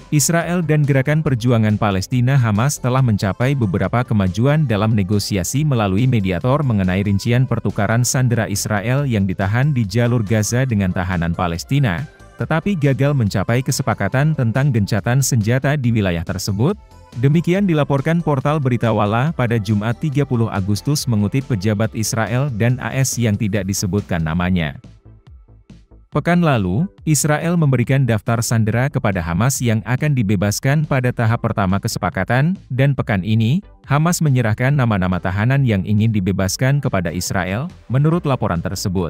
Israel dan Gerakan Perjuangan Palestina Hamas telah mencapai beberapa kemajuan dalam negosiasi melalui mediator mengenai rincian pertukaran sandera Israel yang ditahan di jalur Gaza dengan tahanan Palestina, tetapi gagal mencapai kesepakatan tentang gencatan senjata di wilayah tersebut. Demikian dilaporkan portal berita Walla pada Jumat 30 Agustus mengutip pejabat Israel dan AS yang tidak disebutkan namanya. Pekan lalu, Israel memberikan daftar sandera kepada Hamas yang akan dibebaskan pada tahap pertama kesepakatan, dan pekan ini, Hamas menyerahkan nama-nama tahanan yang ingin dibebaskan kepada Israel, menurut laporan tersebut.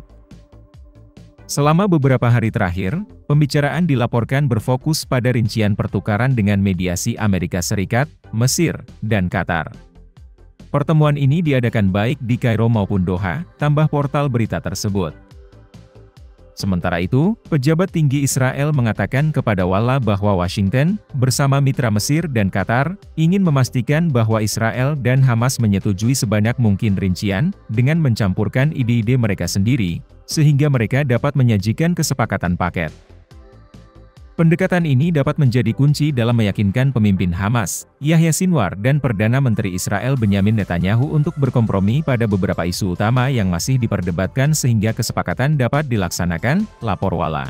Selama beberapa hari terakhir, pembicaraan dilaporkan berfokus pada rincian pertukaran dengan mediasi Amerika Serikat, Mesir, dan Qatar. Pertemuan ini diadakan baik di Kairo maupun Doha, tambah portal berita tersebut. Sementara itu, pejabat tinggi Israel mengatakan kepada Walla bahwa Washington, bersama mitra Mesir dan Qatar, ingin memastikan bahwa Israel dan Hamas menyetujui sebanyak mungkin rincian, dengan mencampurkan ide-ide mereka sendiri, sehingga mereka dapat menyajikan kesepakatan paket. Pendekatan ini dapat menjadi kunci dalam meyakinkan pemimpin Hamas, Yahya Sinwar dan Perdana Menteri Israel Benyamin Netanyahu untuk berkompromi pada beberapa isu utama yang masih diperdebatkan sehingga kesepakatan dapat dilaksanakan, lapor Walla.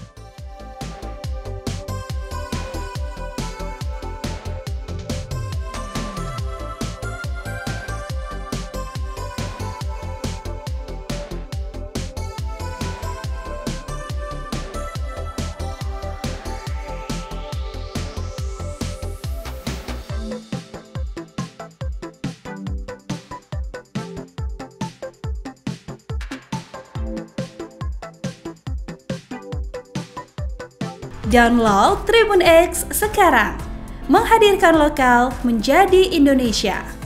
Download Tribun X sekarang, menghadirkan lokal menjadi Indonesia.